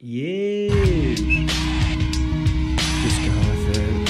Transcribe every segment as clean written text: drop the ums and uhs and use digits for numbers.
Yeah. Just go with it.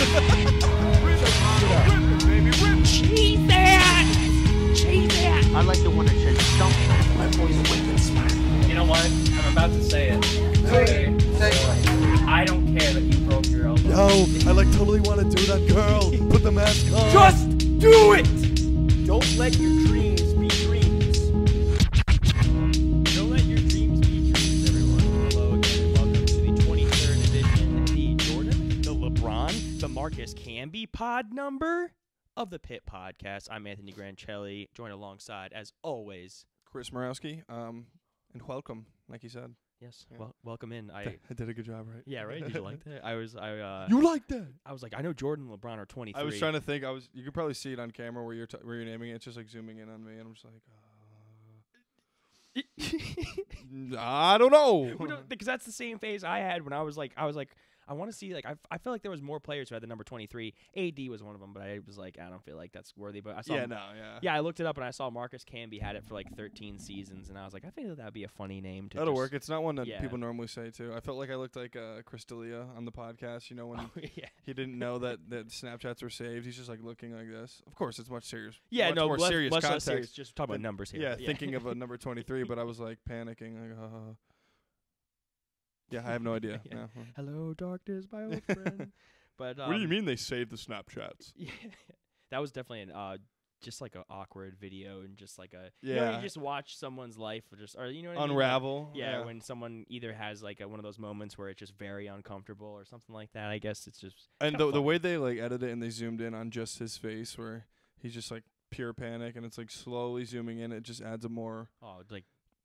Cheese that! Cheese that! I like the one that says stump. My voice wicked and smart. You know what? I'm about to say it. Say it. I don't care that you broke your elbow. No, I totally want to do that, girl. Put the mask on. Just do it! Don't let your dreams be dreams. Don't let your dreams be dreams, everyone. Hello again, and welcome to the 23rd edition, the Jordan, the LeBron, the Marcus Camby pod number of the Pit Podcast. I'm Anthony Grancelli, joined alongside, as always, Chris Morawski, and welcome, like you said. yes, Yeah. welcome in. I did a good job, right? Yeah, right? Did you like that? You like that? I was like, I know Jordan and LeBron are 23. I was trying to think. You could probably see it on camera where you're naming it. It's just like zooming in on me, and I'm just like, I don't know. Because that's the same phase I had when I was like, I want to see, like, I feel like there was more players who had the number 23. AD was one of them, but I was like, I don't feel like that's worthy. But I saw, yeah, I looked it up and I saw Marcus Camby had it for like 13 seasons, and I was like, I think that would be a funny name to. That'll work. It's not one that yeah. people normally say too. I felt like I looked like Chris D'Elia on the podcast. You know when yeah. he didn't know that Snapchats were saved. He's just like looking like this. Of course, it's much serious. Yeah, much no, more less, serious less context. serious. Just talk about numbers here. Yeah, thinking of a number 23, but I was like panicking. Like, yeah, I have no idea. Yeah. No. Hello, darkness, my old friend. But What do you mean they saved the Snapchats? Yeah, that was definitely an just like an awkward video and just like a Yeah. you just watch someone's life or you know what I mean? Unravel. Like, yeah, when someone either has like one of those moments where it's just very uncomfortable or something like that. I guess it's just And kinda the way funny. they like edited it and they zoomed in on just his face, where he's just like pure panic, and it's like slowly zooming in. It just adds a more like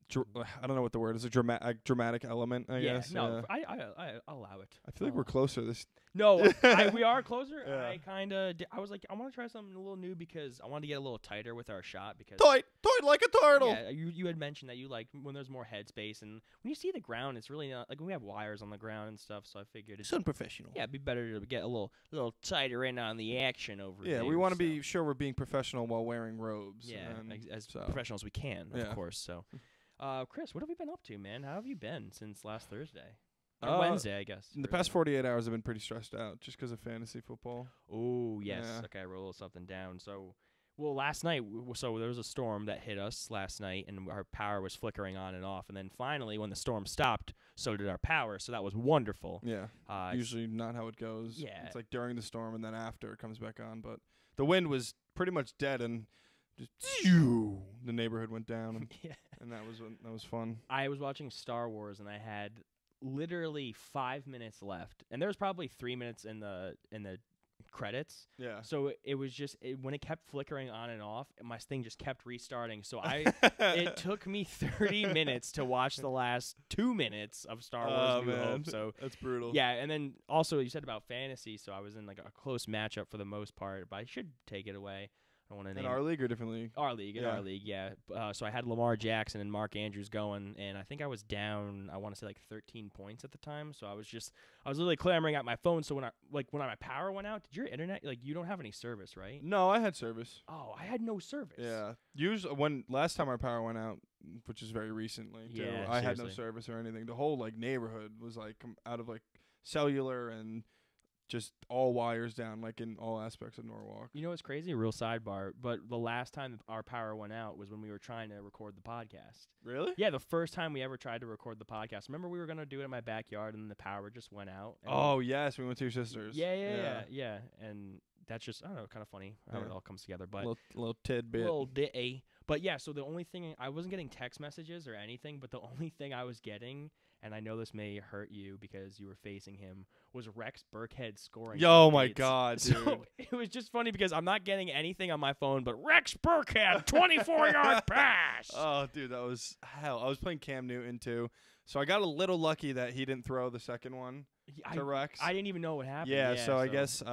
I don't know what the word is, a dramatic element. I yeah, guess. no, I allow it. I feel like we're closer. This No, we are closer. Yeah. I kind of I was like I want to try something a little new because I wanted to get a little tighter with our shot because toy like a turtle. yeah, you had mentioned that you like when there's more headspace, and when you see the ground, it's really not like we have wires on the ground and stuff. So I figured it's unprofessional. yeah, it'd be better to get a little tighter in on the action over Yeah, there. we want to so. be sure we're being professional while wearing robes. Yeah, and as so. professional as we can, of Yeah. course. So, Chris, what have you been up to, man? How have you been since last Thursday? Or Uh, Wednesday, I guess. In the past 48 hours, I've been pretty stressed out just because of fantasy football. Oh, yes. Yeah. Okay, I wrote a little something down. So, well, last night, so there was a storm that hit us last night, and our power was flickering on and off. And then finally, when the storm stopped, so did our power. So that was wonderful. Yeah, usually not how it goes. Yeah. It's like during the storm and then after it comes back on. But the wind was pretty much dead, and just the neighborhood went down, and, Yeah. and that was fun. I was watching Star Wars, and I had literally 5 minutes left, and there was probably 3 minutes in the credits. Yeah. So it was just when it kept flickering on and off, my thing just kept restarting. So it took me 30 minutes to watch the last 2 minutes of Star Wars New Hope. So that's brutal. yeah, and then also you said about fantasy, so I was in like a close matchup for the most part, but I should take it away. I don't want to In name our league or different league? our league, Yeah. yeah. So I had Lamar Jackson and Mark Andrews going, and I think I was down. I want to say like 13 points at the time. So I was literally clamoring at my phone. So when my power went out, did your internet you don't have any service, right? No, I had service. Oh, I had no service. Yeah. Usually when last time our power went out, which is very recently, too, Yeah, I had no seriously. service or anything. The whole neighborhood was out of cellular and just all wires down, in all aspects of Norwalk. You know what's crazy? Real sidebar, but the last time our power went out was when we were trying to record the podcast. Really? Yeah, the first time we ever tried to record the podcast. Remember we were going to do it in my backyard, and the power just went out. And Oh, yes. We went to your sister's. Yeah. And that's just, I don't know, kind of funny how it all comes together. But Little tidbit. little ditty. But yeah, so the only thing, I wasn't getting text messages or anything, but the only thing I was getting, and I know this may hurt you because you were facing him, was Rex Burkhead scoring. Yo, my updates. God, dude. So it was just funny because I'm not getting anything on my phone, but Rex Burkhead, 24-yard pass. Oh, dude, that was hell. I was playing Cam Newton, too. So I got a little lucky that he didn't throw the second one to Rex. I didn't even know what happened. Yeah, so I guess,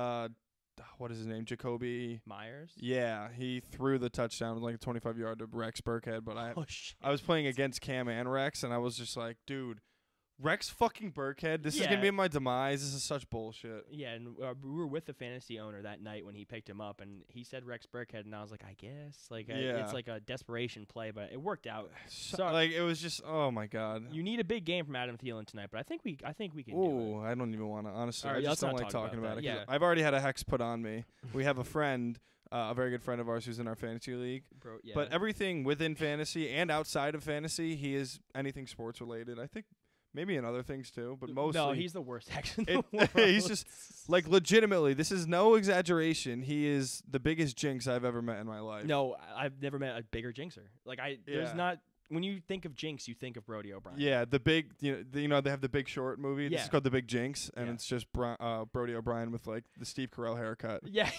what is his name? Jacoby Myers? Yeah, he threw the touchdown like a 25-yard to Rex Burkhead, but Oh, shit. I was playing against Cam and Rex, and I was just like, dude, Rex fucking Burkhead. This is going to be my demise. This is such bullshit. Yeah, and we were with the fantasy owner that night when he picked him up, and he said Rex Burkhead, and I was like, I guess. Like, it's like a desperation play, but it worked out. Like, it was just, oh, my God. You need a big game from Adam Thielen tonight, but I think we can do it. Ooh, I don't even want to, honestly. Right, I just don't like talking about it. Yeah. I've already had a hex put on me. We have a friend, a very good friend of ours who's in our fantasy league. But everything within fantasy and outside of fantasy, he is anything sports related. I think maybe in other things too, but mostly. No, he's the worst hex in the world. He's just, like, legitimately, this is no exaggeration. He is the biggest jinx I've ever met in my life. No, I've never met a bigger jinxer. Like, there's not. When you think of Jinx, you think of Brody O'Brien. Yeah, the big, they have the Big Short movie. Yeah. This is called The Big Jinx, and it's just Brody O'Brien with, like, the Steve Carell haircut. Yeah.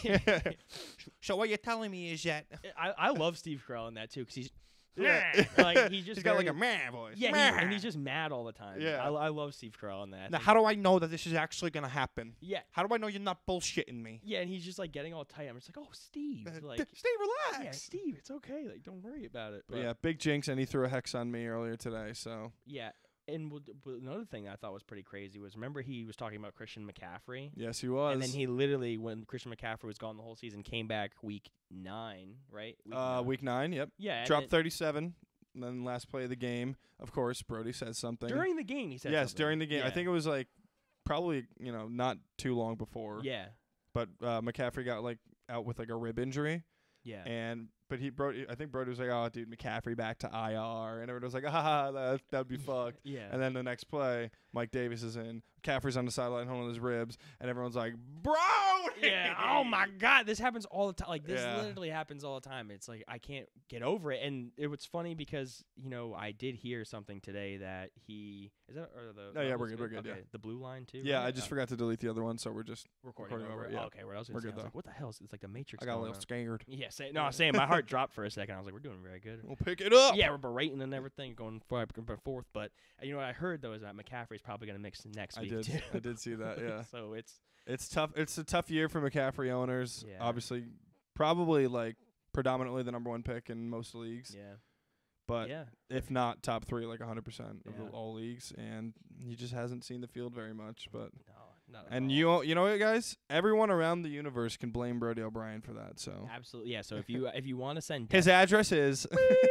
So what you're telling me is that I love Steve Carell in that too, because he's like he's got like a man voice. Yeah, and he's just mad all the time. Yeah, I love Steve Carell in that. Now, how do I know that this is actually gonna happen? Yeah. How do I know you're not bullshitting me? Yeah, and he's just like getting all tight. I'm just like, oh, Steve, like, Steve, relax. Yeah, Steve, it's okay. Like, don't worry about it. But yeah, big jinx, and he threw a hex on me earlier today. So yeah. And another thing I thought was pretty crazy was, remember he was talking about Christian McCaffrey? Yes, he was. And then he literally, when Christian McCaffrey was gone the whole season, came back week 9, right? Week 9, yep. Yeah. Dropped 37. And then last play of the game, of course, Brody says something. During the game, he said something. Yes, during the game. Yeah. I think it was like probably, not too long before. Yeah. But McCaffrey got like out with like a rib injury. Yeah. But I think Brody was like, oh, dude, McCaffrey back to IR. And everyone was like, that would be fucked. Yeah. And then the next play, Mike Davis is in. McCaffrey's on the sideline holding his ribs. And everyone's like, bro! Yeah. Oh, my God. This happens all the time. Like, this literally happens all the time. It's like, I can't get over it. And it was funny because, I did hear something today that he – is that – or the – Oh, yeah, we're good. Okay. Yeah. The blue line, too? Yeah, right? I just forgot to delete the other one, so we're just recording over it. Yeah. Oh, okay, what else? We're good, though. Like, what the hell? It's like the Matrix. I got a little scared. Yeah, same. My heart dropped for a second. I was like, we're doing very good. We'll pick it up. Yeah, we're berating and everything, going back and forth. But what I heard, though, is that McCaffrey's probably going to mix next week, too. I did see that, yeah. So it's tough. It's a tough year for McCaffrey owners. Yeah. Obviously, probably like predominantly the number one pick in most leagues. Yeah. But if not top 3, like 100% of all leagues, and he just hasn't seen the field very much. But not at and all. you know what, guys? Everyone around the universe can blame Brody O'Brien for that. So absolutely, yeah. So if you want to send his address is,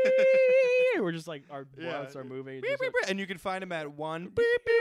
we're just like our bullets are moving, and you can find him at 1.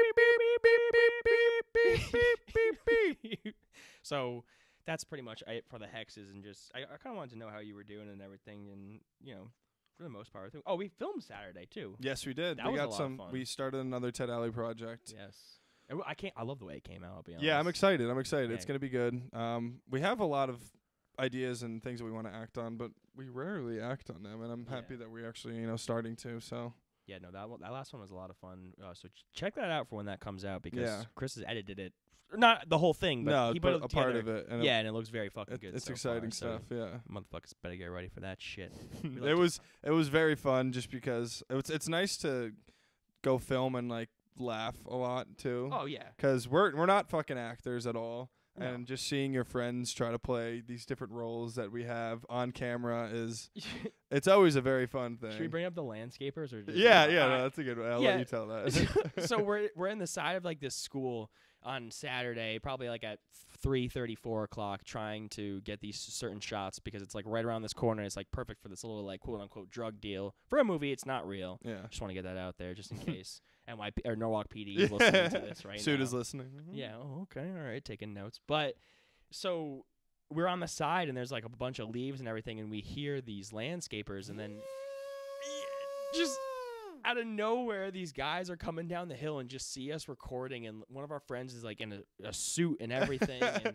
So that's pretty much it for the hexes, and just I kind of wanted to know how you were doing and everything, and for the most part, we filmed Saturday too. Yes, we did. That we was got a lot some. of fun. We started another Ted Alley project. Yes. I love the way it came out, I'll be honest. Yeah, I'm excited. Yeah. It's gonna be good. We have a lot of ideas and things that we want to act on, but we rarely act on them, and I'm happy that we're actually starting to. So yeah, no, that last one was a lot of fun. So check that out for when that comes out, because Chris has edited it. Not the whole thing, but he put a part of it. And and it looks very fucking good. It's exciting stuff. Yeah, motherfuckers better get ready for that shit. It was very fun, just because it's nice to go film and like laugh a lot too. Oh yeah, because we're not fucking actors at all. No. And just seeing your friends try to play these different roles that we have on camera it's always a very fun thing. Should we bring up the landscapers or? Just no, that's a good one. I'll let you tell that. So we're in the side of like this school on Saturday, probably like at 3:30, 4 o'clock, trying to get these certain shots because it's like right around this corner. It's like perfect for this little like quote unquote drug deal. For a movie, it's not real. Yeah. Just want to get that out there just in case. NYP or Norwalk PD is listening to this right Suit now. is listening. Mm-hmm. Yeah. Oh, okay. All right. Taking notes. But so we're on the side and there's like a bunch of leaves and everything, and we hear these landscapers, and then just out of nowhere, these guys are coming down the hill and just see us recording, and one of our friends is like in a suit and everything. And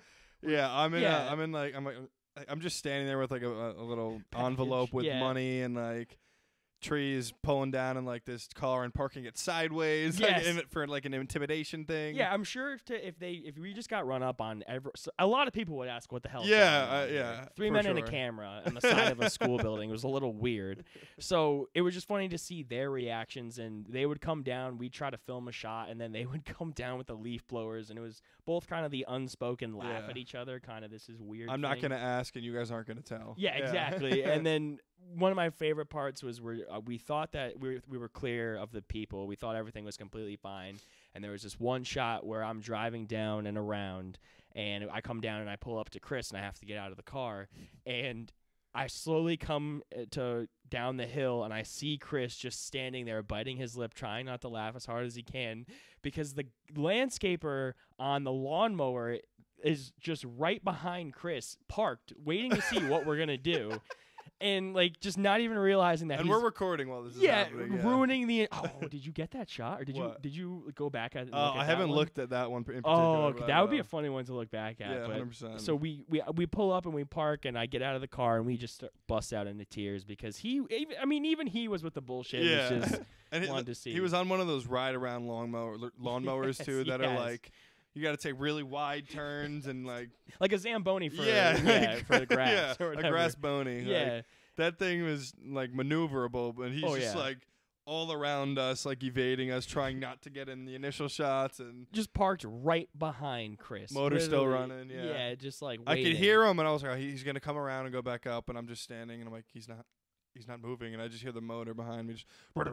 I'm just standing there with like a little envelope with money and like trees pulling down in like this car and parking it sideways for like an intimidation thing. Yeah, I'm sure if we just got run up on a lot of people would ask what the hell. Yeah. 3 men and a camera on the side of a school building. It was a little weird. So it was just funny to see their reactions, and they would come down. We'd try to film a shot, and then they would come down with the leaf blowers, and it was both kind of the unspoken laugh at each other. Kind of this is weird. I'm not gonna ask, and you guys aren't gonna tell. Yeah, exactly. And then one of my favorite parts was where we thought that we were clear of the people. We thought everything was completely fine. And there was this one shot where I'm driving down and around, and I come down and I pull up to Chris, and I have to get out of the car, and I slowly come down the hill, and I see Chris just standing there biting his lip, trying not to laugh as hard as he can, because the landscaper on the lawnmower is just right behind Chris, parked, waiting to see what we're going to do. And, like, just not even realizing that. And we're recording while this is happening. Ruining the. Oh, did you get that shot, or did you go back at? I haven't looked at that one in particular. Oh, that would be a funny one to look back at. Yeah, 100%. So we pull up and we park, and I get out of the car, and we just bust out into tears because even he was with the bullshit. Yeah, was just and wanted to see. He was on one of those ride around lawnmowers Yes, too that yes. are like. You got to take really wide turns and like a Zamboni for for the grass. Yeah, or a grass bony. Yeah, like, that thing was like maneuverable, but he's just like all around us, like evading us, trying not to get in the initial shots, and just parked right behind Chris. Motor still running. Yeah, just like waiting. I could hear him, and I was like, he's gonna come around and go back up, and I'm just standing, and I'm like, he's not moving, and I just hear the motor behind me. Just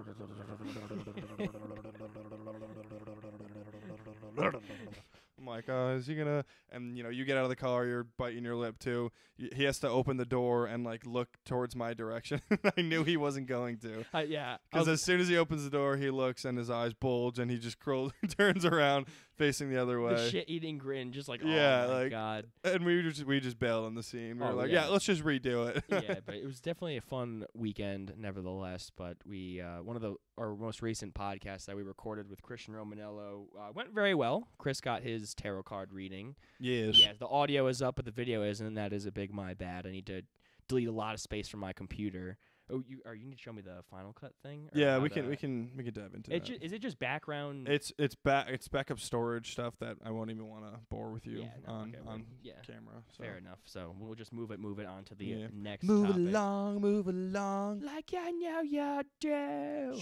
I'm like, is he gonna? And you get out of the car, you're biting your lip too. He has to open the door and like look towards my direction. I knew he wasn't going to. Yeah. Because as soon as he opens the door, he looks and his eyes bulge, and he just turns around, facing the other way. The shit-eating grin, just like, yeah, oh my god. And we just bailed on the scene. We were like, let's just redo it. Yeah, but it was definitely a fun weekend, nevertheless. But we one of our most recent podcasts that we recorded with Christian Romanello went very well. Chris got his tarot card reading. Yes. Yeah, the audio is up, but the video isn't, and that is a big my bad. I need to delete a lot of space from my computer. Oh, you need to show me the Final Cut thing? Yeah, we can dive into that. Is it just background? It's backup storage stuff that I won't even want to bore with you on camera. So. Fair enough. So we'll just move it on to the next move topic. Move along. Like I know you do.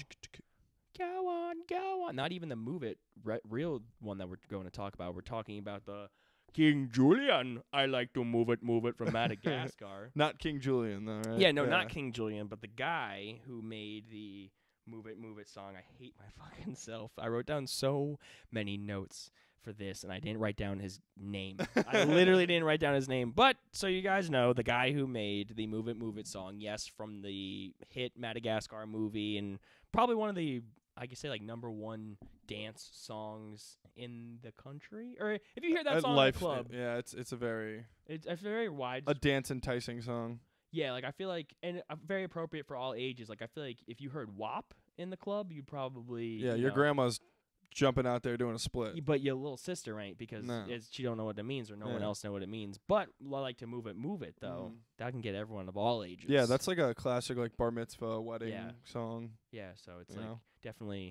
Go on. Not even the Move It real one that we're going to talk about. We're talking about the King Julian. I like to move it from Madagascar. Not King Julian, though, right? Yeah, no, not King Julian, but the guy who made the Move It song. I hate my fucking self. I wrote down so many notes for this, and I didn't write down his name. I literally didn't write down his name. But, so you guys know, the guy who made the Move It song, yes, from the hit Madagascar movie, and probably one of the, I could say, like, #1 dance songs in the country. Or if you hear that song in the club. Yeah, it's a very wide. A dance enticing song. Yeah, like, I feel like, and very appropriate for all ages. Like, I feel like if you heard WAP in the club, you'd probably. Yeah, your grandma's jumping out there doing a split. But your little sister ain't, because she don't know what it means, or no one else know what it means. But I like to move it though. That can get everyone of all ages. Yeah, that's like a classic like bar mitzvah wedding song. Yeah, so it's like definitely,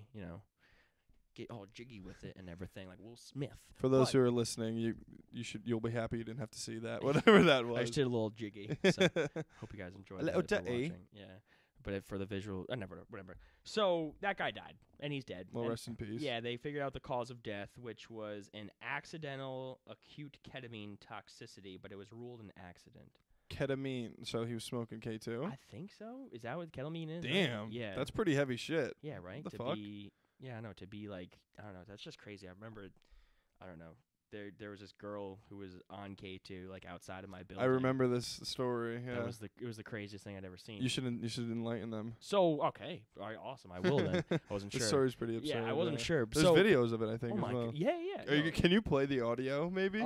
get all jiggy with it and everything, like Will Smith. For those who are listening, you'll be happy you didn't have to see that, whatever that was. I just did a little jiggy. So hope you guys enjoyed that. If you're watching. Yeah. But for the visual, whatever. So that guy died, and he's dead. Well, rest in peace. Yeah, they figured out the cause of death, which was an accidental acute ketamine toxicity, but it was ruled an accident. Ketamine, so he was smoking K2? I think so. Is that what ketamine is? Damn. Right? Yeah. That's pretty heavy shit. Yeah, right? What the fuck? To be like, I don't know, that's just crazy. I remember, I don't know. There was this girl who was on K2, like outside of my building. I remember this story. Yeah, it was the craziest thing I'd ever seen. You should enlighten them. So okay, all right, awesome. I will then. I wasn't sure. The story's pretty absurd. Yeah, I wasn't sure. There's videos of it, I think. Oh my as well. Yeah. Can you play the audio, maybe?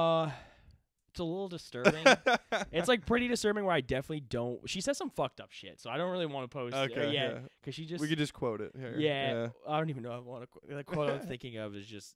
It's a little disturbing. It's like pretty disturbing. Where I definitely don't. She says some fucked up shit, so I don't really want to post. Okay. Yeah, because she just. We could just quote it here. Yeah. I don't even know. I want to. The quote I'm thinking of is just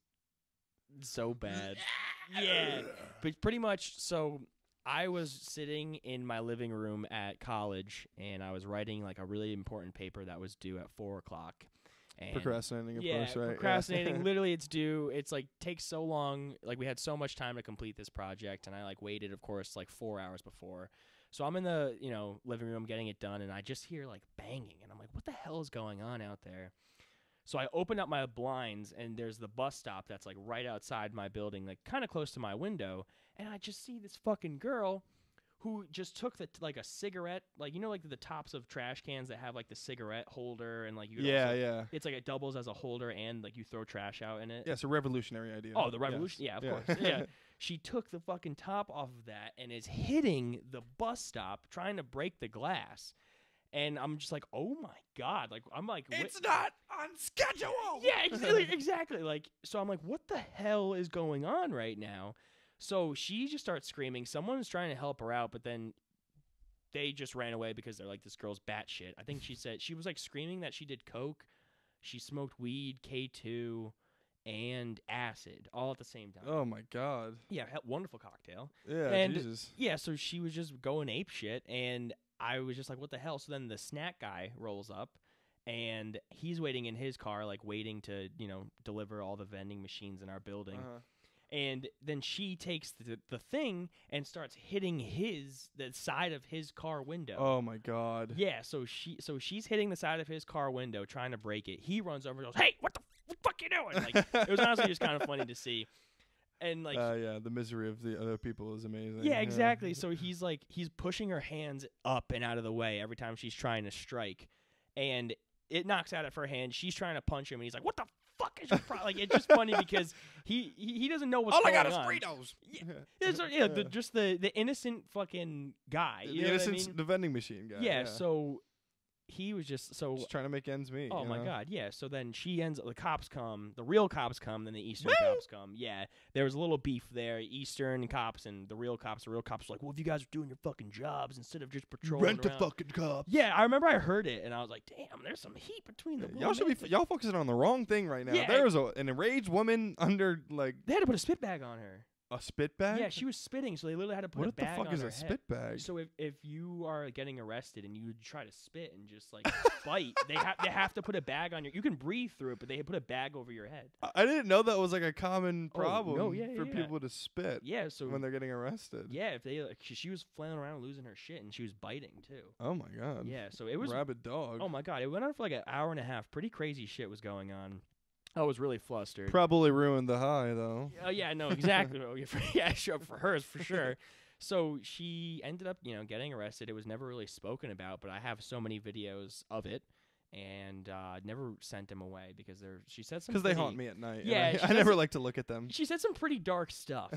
so bad. Yeah, but pretty much. So I was sitting in my living room at college, and I was writing like a really important paper that was due at 4:00. And procrastinating, of course, right? Procrastinating. Literally, it's due. It's like takes so long. Like we had so much time to complete this project, and I like waited, of course, like 4 hours before. So I'm in the living room getting it done, and I just hear like banging, and I'm like, what the hell is going on out there? So I open up my blinds, and there's the bus stop that's like right outside my building, like kind of close to my window, and I just see this fucking girl who just took like a cigarette, like like the tops of trash cans that have like the cigarette holder and like it's like it doubles as a holder and like you throw trash out in it. Yeah, it's a revolutionary idea. Oh, the revolution. Yeah, of course. Yeah. She took the fucking top off of that and is hitting the bus stop trying to break the glass. And I'm just like, oh my God. Like, I'm like, it's not on schedule. Yeah, exactly. Like, so I'm like, what the hell is going on right now? So she just starts screaming. Someone's trying to help her out, but then they just ran away because they're like, this girl's batshit. I think she said she was like screaming that she did coke, she smoked weed, K2, and acid all at the same time. Oh my God. Yeah, wonderful cocktail. Yeah, and Jesus. Yeah, so she was just going ape shit, and I was just like, what the hell? So then the snack guy rolls up, and he's waiting in his car, like waiting to, deliver all the vending machines in our building. Uh-huh. And then she takes the thing and starts hitting the side of his car window. Oh my God. Yeah, so she's hitting the side of his car window trying to break it. He runs over and goes, "Hey, what the fuck you doing?" Like, it was honestly just kind of funny to see. And like, yeah, the misery of the other people is amazing. Yeah, exactly. So he's pushing her hands up and out of the way every time she's trying to strike, and it knocks out of her hand. She's trying to punch him, and he's like, "What the fuck is your problem?" Like, it's just funny because he doesn't know what's going on. All I got is Fritos. Yeah, just the innocent fucking guy. The innocent, the vending machine guy. Yeah, so he was just trying to make ends meet. Oh my God, yeah. So then the cops come, the real cops come, then the Eastern cops come. Yeah, there was a little beef there, Eastern cops and the real cops. The real cops were like, well, if you guys are doing your fucking jobs instead of just patrolling rent around. the fucking cops. Yeah, I remember I heard it and I was like, damn, there's some heat between the y'all focusing on the wrong thing right now. Yeah, there was an enraged woman under like they had to put a spit bag on her. A spit bag? Yeah, she was spitting, so they literally had to put a bag on her What the fuck is a spit bag? So if you are getting arrested and you try to spit and just like bite, they have to put a bag on you can breathe through it, but they put a bag over your head. I didn't know that was like a common problem for yeah. people to spit. Yeah, so when they're getting arrested. Yeah, if they she was flailing around losing her shit and she was biting too. Oh my God. Yeah, so it was rabid dog. Oh my God, it went on for like an hour and a half. Pretty crazy shit was going on. I was really flustered. Probably ruined the high, though. Oh, yeah, no, exactly. Yeah, sure, for hers, for sure. So she ended up, getting arrested. It was never really spoken about, but I have so many videos of it, and never sent them away because she said some. Because they haunt me at night. Yeah, I never like to look at them. She said some pretty dark stuff.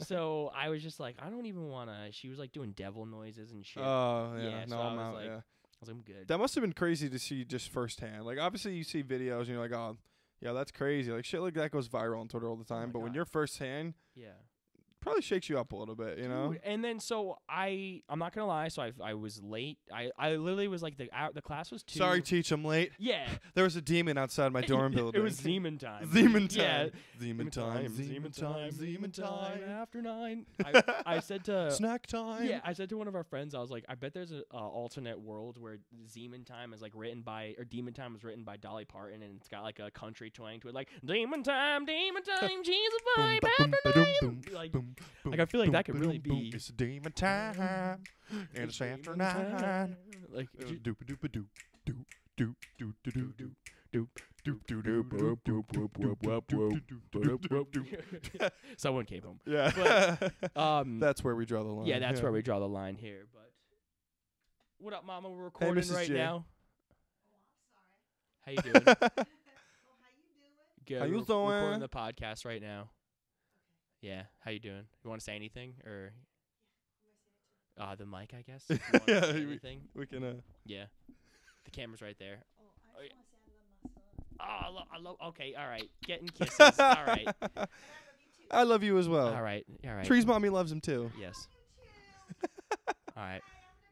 So I was just like, I don't even want to. She was like doing devil noises and shit. Oh, yeah. So no, I was I'm out, like, yeah. I was like, I'm good. That must have been crazy to see just firsthand. Like, obviously, you see videos and you're like, oh, yeah, that's crazy. Like, shit like that goes viral on Twitter all the time. But when you're firsthand, probably shakes you up a little bit, you know? And then, so I'm not going to lie. So I was late. I literally was like, the class was 2. Sorry, teach, I'm late. Yeah. There was a demon outside my dorm building. It was Zeman time. Zeman time. Yeah. Zeman time. Zeman time. Zeman time. After 9. I said to... Snack time. Yeah, I said to one of our friends, I was like, I bet there's an alternate world where Zeman time is like written by, or Demon Time is written by Dolly Parton, and it's got like a country twang to it, like, Demon time, she's a vibe after 9. Like, I feel like that could really be. It's demon time, and it's after 9. Like, doop doop doop doop doop doop doop doop. Someone came home. Yeah, but, that's where we draw the line. Yeah, that's where we draw the line here. But what up, Mama? We're recording right now. How you doing? Good. How you doing? We're recording the podcast right now. Yeah. How you doing? You want to say anything or? The mic, I guess. Yeah, anything? we can. Yeah. The camera's right there. Oh, I love. Okay, all right. Getting kisses. All right. I love you as well. All right. Tree's mommy loves him too. Yes. All right.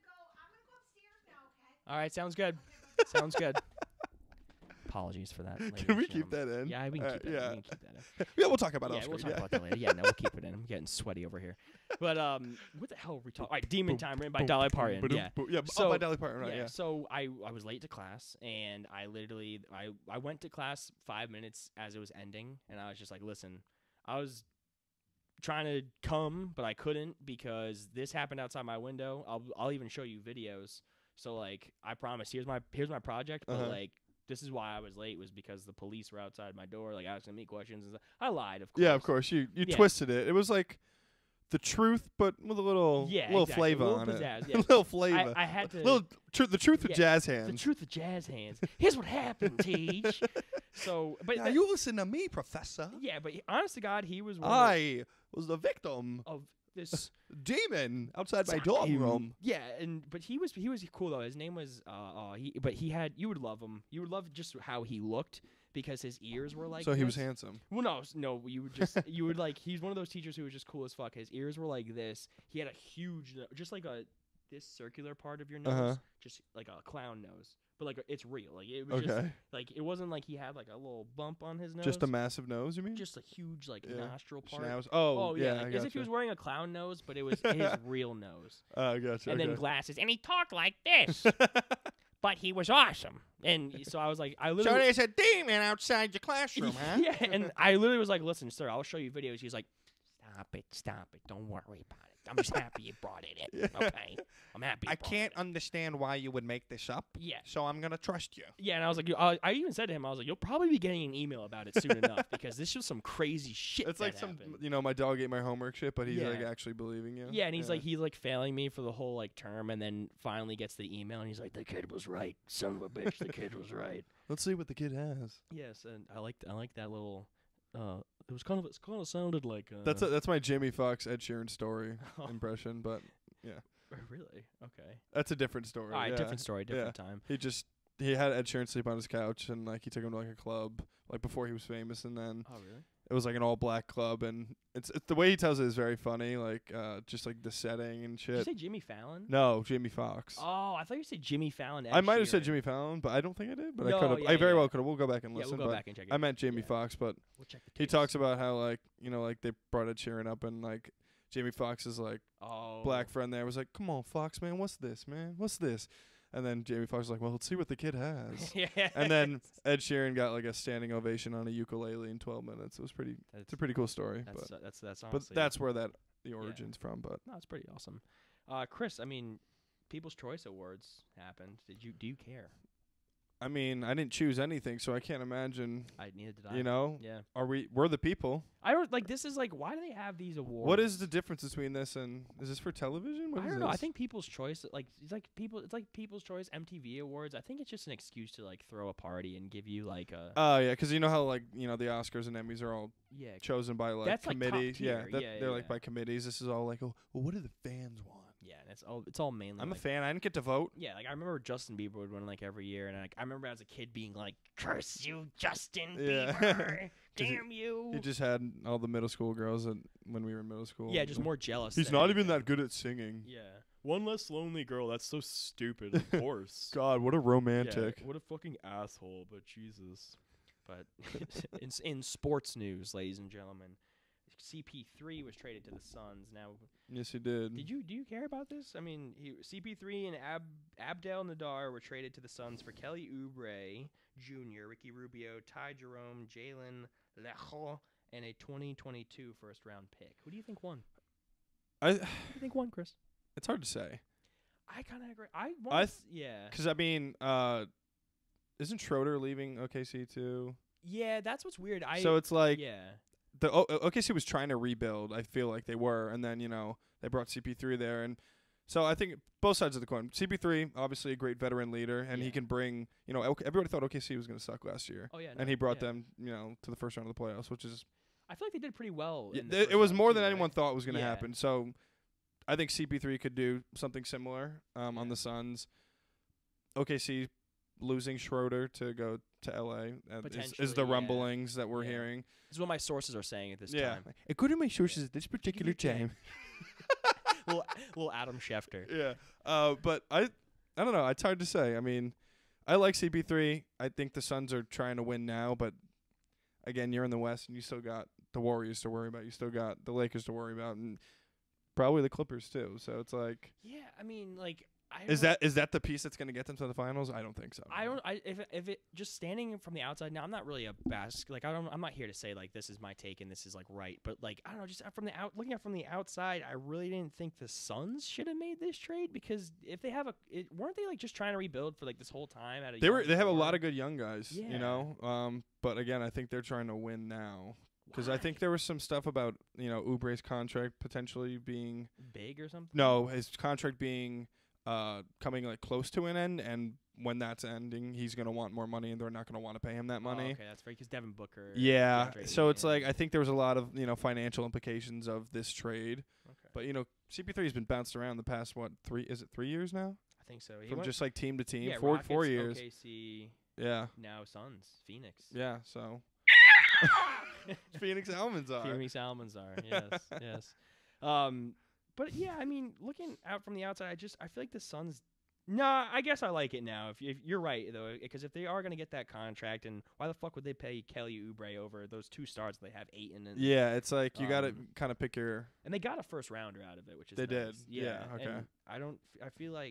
All right. Sounds good. Sounds good. Apologies for that. Can we keep that in? Yeah, we can keep that. Yeah. We can keep that in. Yeah, we'll talk about it. Yeah, we'll talk about that later. Yeah, no, we'll keep it in. I'm getting sweaty over here. But what the hell are we talking? All right, Demon Time, written by Dolly Parton. Yeah, so, by Dolly Parton, right? Yeah. So I was late to class, and I literally I went to class 5 minutes as it was ending, and I was just like, listen, I was trying to come, but I couldn't because this happened outside my window. I'll even show you videos. So like, I promise. Here's my project, but like. This is why I was late, was because the police were outside my door, like asking me questions and stuff. I lied, of course. Yeah, of course. You twisted it. It was like the truth, but with a little flavor on it. Pizzazz, yeah. A little flavor. I had to. The truth with jazz hands. The truth with jazz hands. Here's what happened, Teach. So, but now you listen to me, Professor. Yeah, but honest to God, he was. I was the victim of this demon outside my dorm room. Yeah, but he was cool though. His name was you would love him. You would love just how he looked. Because his ears were like. So he was handsome. Well, no, you would just you would like. He's one of those teachers who was just cool as fuck. His ears were like this. He had a huge, just like this circular part of your nose, just like a clown nose, but like it's real. Like it was just like it wasn't like he had like a little bump on his nose. Just a massive nose, you mean? Just a huge like nostril part. Oh yeah, like, as if he was wearing a clown nose, but it was his real nose. Oh, gotcha. And then glasses, and he talked like this. But he was awesome. And so I was like, so there's a demon outside your classroom, huh? Yeah, and I literally was like, listen, sir, I'll show you videos. He's like, stop it. Don't worry about it. I'm just happy you brought it in. Okay? I'm happy I can't understand why you would make this up. Yeah. So I'm going to trust you. Yeah, and I was like, I even said to him, I was like, you'll probably be getting an email about it soon enough because this was some crazy shit. It's like my dog ate my homework shit, but he's like actually believing you. Yeah, and he's like failing me for the whole like term, and then finally gets the email, and he's like, the kid was right, son of a bitch, the kid was right. Let's see what the kid has. Yes, and I like that little. It kind of sounded like. That's my Jamie Foxx Ed Sheeran story impression, but yeah. Really? Okay. That's a different story. All right, different story, different time. He had Ed Sheeran sleep on his couch, and like he took him to like a club like before he was famous, and then really? It was like an all black club, and it's the way he tells it is very funny, like just like the setting and shit. Did you say Jimmy Fallon? No, Jamie Foxx. Oh, I thought you said Jimmy Fallon. I might have said Jimmy Fallon, but I don't think I did. But I could have. I very well could have. We'll go back and listen. We'll go back and check it. I meant Jamie Foxx, but we'll check the he talks about how like like they brought Ed Sheeran up, and like Jamie Foxx's like black friend there was like, "Come on, Fox, man, what's this, man? What's this?" And then Jamie Foxx was like, well, let's see what the kid has. And then Ed Sheeran got like a standing ovation on a ukulele in 12 minutes. It was it's a pretty cool story. That's honestly, but that's where the origin's from. But no, it's pretty awesome. Chris, I mean, People's Choice Awards happened. Do you care? I mean, I didn't choose anything, so I can't imagine. Neither did I. You know? Yeah. We're the people. I don't like. This is like, why do they have these awards? What is the difference between this and is this for television? I don't know. I think People's Choice, it's like People's Choice MTV Awards. I think it's just an excuse to like throw a party and give you like a. Oh yeah, because you know how like the Oscars and Emmys are all chosen by like committees. Like they're like by committees. This is all like, well, what do the fans want? Yeah, and it's all mainly. I'm a fan. I didn't get to vote. Yeah, like I remember Justin Bieber would win like every year, and I remember as a kid being like, "Curse you, Justin Bieber! Damn you!" He just had all the middle school girls when we were in middle school. Yeah, just more jealous. He's not even that good at singing. Yeah, one less lonely girl. That's so stupid. Of course. God, what a romantic. Yeah, what a fucking asshole. But Jesus. But in sports news, ladies and gentlemen. CP3 was traded to the Suns. Now, yes, he did. Do you care about this? I mean, CP3 and Abdel Nadar were traded to the Suns for Kelly Oubre Jr., Ricky Rubio, Ty Jerome, Jalen Lecho, and a 2022 first-round pick. Who do you think won? Who do you think won, Chris? It's hard to say. I kind of agree. Yeah. Because I mean, isn't Schroeder leaving OKC too? Yeah, that's what's weird. So it's like yeah. The OKC was trying to rebuild. I feel like they were, and then they brought CP3 there, and so I think both sides of the coin. CP3, obviously a great veteran leader, and he can bring. Everybody thought OKC was going to suck last year. Oh yeah, and he brought them, to the first round of the playoffs, which is. I feel like they did pretty well. It was more than anyone thought was going to happen. So, I think CP3 could do something similar on the Suns. OKC losing Schroeder to go to LA is the rumblings that we're hearing. This is what my sources are saying at this time. According to my sources at this particular time. little Adam Schefter. Yeah. But I don't know. It's hard to say. I mean, I like CP3. I think the Suns are trying to win now, but again, you're in the West and you still got the Warriors to worry about. You still got the Lakers to worry about, and probably the Clippers too. So it's like. Yeah, I mean, like. Is that the piece that's going to get them to the finals? I don't think so. If it just standing from the outside now, I'm not really I'm not here to say like this is my take and this is like right, but like I don't know, just looking at from the outside, I really didn't think the Suns should have made this trade because if they weren't they like just trying to rebuild for like this whole time They have a lot of good young guys, but again, I think they're trying to win now Because I think there was some stuff about Oubre's contract potentially being big or something. No, his contract being coming like close to an end, and when that's ending, he's gonna want more money, and they're not gonna want to pay him that money. Okay, that's right. Because Devin Booker. Yeah, so it's like I think there was a lot of financial implications of this trade. Okay. But CP3 has been bounced around the past 3 years now? I think so. From just like team to team, yeah, 4 years. OKC. Yeah. Now Suns, Phoenix. Yeah. So. Phoenix Almanzar. Phoenix Almanzar. Yes. Yes. But yeah, I mean, looking out from the outside, I feel like the Suns. Nah, I guess I like it now. If you're right though, because if they are gonna get that contract, and why the fuck would they pay Kelly Oubre over those 2 stars they have Ayton and? Yeah, it's like you gotta kind of pick your. And they got a first rounder out of it, which is they nice. did. Yeah. Okay. And I feel like.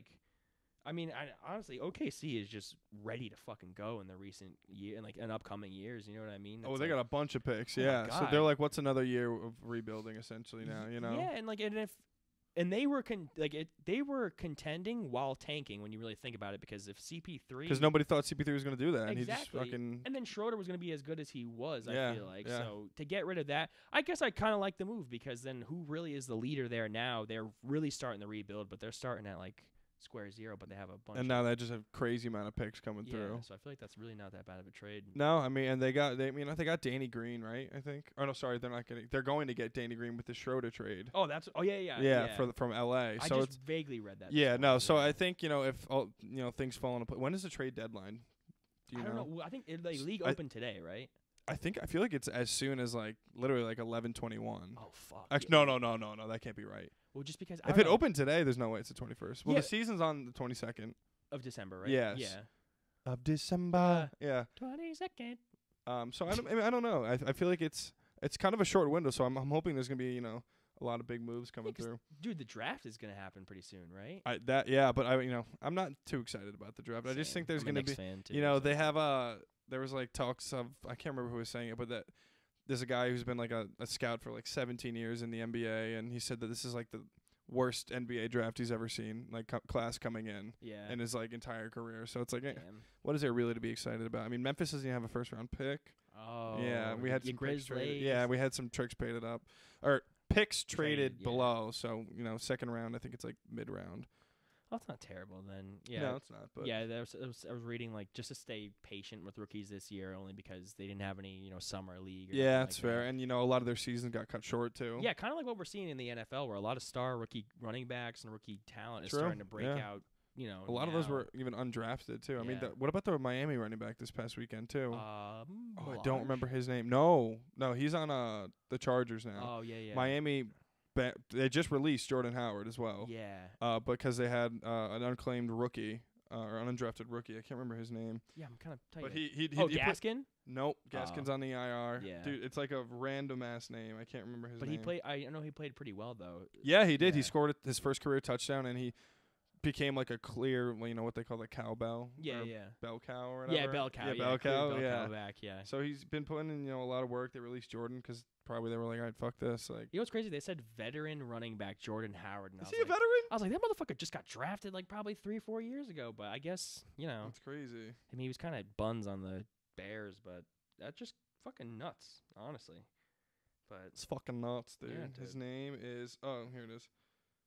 I mean, honestly, OKC is just ready to fucking go in the recent year and like in upcoming years. You know what I mean? They got a bunch of picks. Yeah, so they're like, what's another year of rebuilding essentially now? Yeah, and like, and they were they were contending while tanking when you really think about it, because if CP3, because nobody thought CP3 was going to do that, and exactly, he just fucking, and then Schroeder was going to be as good as he was. Yeah, I feel like yeah. So to get rid of that, I guess I kind of like the move, because then who really is the leader there now? They're really starting the rebuild, but they're starting at like square zero, but they have a bunch. And now they just have crazy amount of picks coming through. So I feel like that's really not that bad of a trade. No, I mean, and they got Danny Green, right? I think. Oh no, sorry, they're going to get Danny Green with the Schroeder trade. Oh, yeah. From LA. I so just vaguely read that. Yeah, no. So I think if all things fall into place. When is the trade deadline? Do you know? I don't know. I think the league opened today, right? I feel like it's as soon as like literally like 11/21. Oh fuck. Actually, no, that can't be right. Well, just because if it opened today, there's no way it's the 21st. Well, the season's on the 22nd of December, right? Yes. Yeah. Of December. Yeah. 22nd. So I don't know. I feel like it's kind of a short window. So I'm hoping there's gonna be a lot of big moves coming through. Dude, the draft is gonna happen pretty soon, right? But I'm not too excited about the draft. Same. I just think there's gonna be they have there was like talks of, I can't remember who was saying it, but that there's a guy who's been like a scout for like 17 years in the NBA, and he said that this is like the worst NBA draft he's ever seen, like class coming in in his like entire career. So it's like, what is there really to be excited about? I mean, Memphis doesn't even have a first round pick. Oh, yeah, we had some picks traded. Yeah, we had some tricks traded up, or picks traded below. So second round, I think it's like mid round. Well, that's not terrible then. Yeah. No, it's not. But yeah, I was reading like just to stay patient with rookies this year, only because they didn't have any summer league. Or that's fair. And a lot of their seasons got cut short too. Yeah, kind of like what we're seeing in the NFL, where a lot of star rookie running backs and rookie talent is starting to break out. A lot of those were even undrafted too. I mean, what about the Miami running back this past weekend too? I don't remember his name. No, he's on the Chargers now. Oh yeah. Miami. They just released Jordan Howard as well. Yeah. Because they had an unclaimed rookie or an undrafted rookie. I can't remember his name. Yeah, I'm kind of tight. But he Gaskin? Nope, Gaskin's on the IR. Yeah. Dude, it's like a random ass name. I can't remember his name. But he played. I know he played pretty well though. Yeah, he did. Yeah. He scored his first career touchdown, and he became like a clear, what they call the cowbell. Yeah. Bell cow or whatever. Yeah, bell cow. Yeah, bell cow. Bell back, yeah. So he's been putting in a lot of work. They released Jordan because probably they were like, all right, fuck this. Like, what's crazy? They said veteran running back Jordan Howard. And is he a veteran? I was like, that motherfucker just got drafted like probably 3 or 4 years ago. But I guess it's crazy. I mean, he was kind of buns on the Bears, but that's just fucking nuts, honestly. But it's fucking nuts, dude. Yeah, his name is here it is.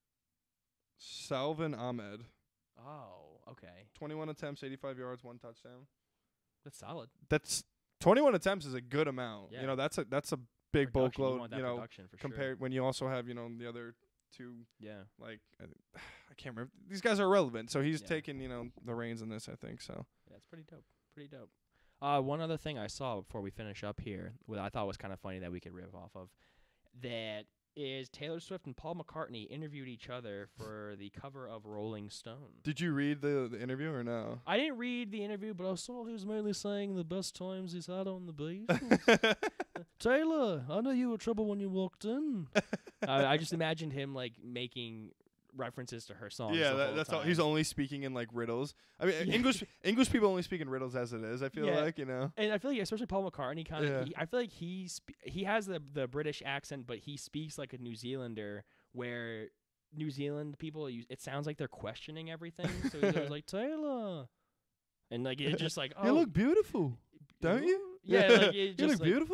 Salvin Ahmed. Oh, okay. 21 attempts, 85 yards, 1 touchdown. That's solid. That's 21 attempts is a good amount. Yeah. That's a big bulk load. You want that production for compared when you also have the other two. Yeah. Like I can't remember. These guys are irrelevant, so he's taking the reins in this. I think so. Yeah, it's pretty dope. Pretty dope. One other thing I saw before we finish up here, I thought was kind of funny that we could riff off of, that is Taylor Swift and Paul McCartney interviewed each other for the cover of Rolling Stone. Did you read the interview or no? I didn't read the interview, but I saw he was mainly saying the best times he's had on the Beatles. Taylor, I know you were trouble when you walked in. I just imagined him like making references to her songs. Yeah, that's all. He's only speaking in like riddles. I mean, English people only speak in riddles as it is. I feel like And I feel like especially Paul McCartney kind of. I feel like he has the British accent, but he speaks like a New Zealander, where New Zealand people it sounds like they're questioning everything. So he's always like Taylor, and like it's just like you look beautiful, don't you? Yeah, like you look beautiful.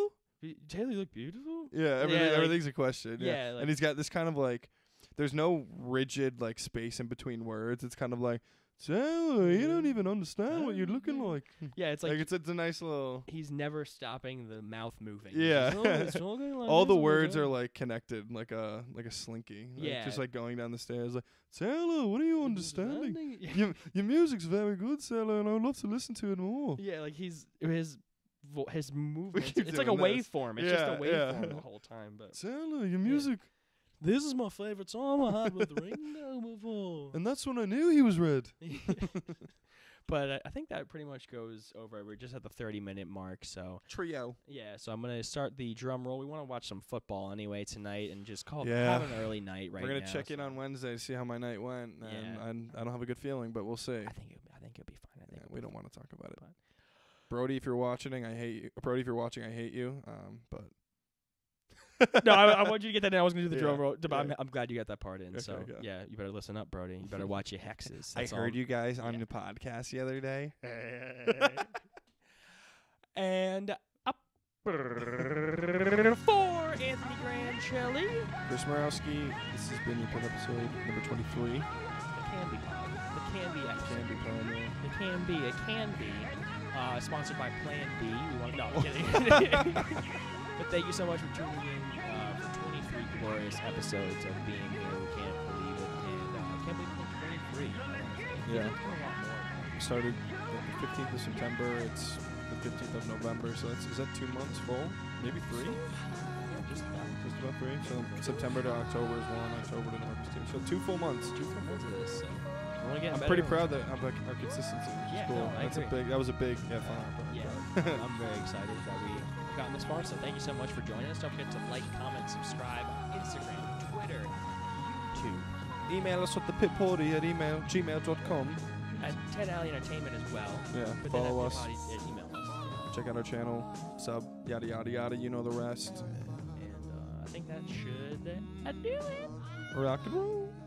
Taylor, you look beautiful. Yeah, everything's a question. Yeah, and he's got this kind of like, there's no rigid like space in between words. It's kind of like, Taylor, you don't even understand what you're looking like. Yeah, it's like it's a nice little. He's never stopping the mouth moving. Yeah, like all the words are like connected, like a slinky. Yeah, just like going down the stairs. Like, Taylor, what are you understanding? your music's very good, Taylor, and I'd love to listen to it more. Yeah, like his movement. It's like a waveform. It's just a waveform the whole time. But Taylor, your music. This is my favorite song I had with Ringo before. And that's when I knew he was red. But I think that pretty much goes over. We're just at the 30-minute mark, so trio. Yeah, so I'm gonna start the drum roll. We want to watch some football anyway tonight, and just have an early night right now. We're gonna check in on Wednesday to see how my night went, and I don't have a good feeling, but we'll see. I think it'll be fine. We don't want to talk about it. Brody, if you're watching, I hate you. Brody, if you're watching, I hate you. But. No, I want you to get that in. I was going to do the drum roll. I'm glad you got that part in. Okay, so, yeah, you better listen up, Brody. You better watch your hexes. I heard you guys on the podcast the other day. And up for Anthony Grancelli. Chris Morawski, this has been your episode number 23. The Camby episode. The Camby. It can be. Sponsored by Plan B. No, I'm kidding. But thank you so much for tuning in for 23 glorious episodes of being here. We can't believe it. And can't believe it's 23. Yeah. We started the 15th of September. It's the 15th of November. So is that 2 months full? Maybe 3? Yeah, just about 3. So September to October is 1. October to November is 2. So 2 full months. 2 full months of this. So I'm pretty proud of our consistency. Yeah, cool. That was a big Yeah, I'm very excited that we gotten this far, so thank you so much for joining us. Don't forget to like, comment, subscribe on Instagram, Twitter, YouTube. Email us at thepitparty@gmail.com. At Ted Alley Entertainment as well. Yeah, but follow us. Email us. Check out our channel, sub, yada yada yada. You know the rest. And I think that should do it. Rock and roll.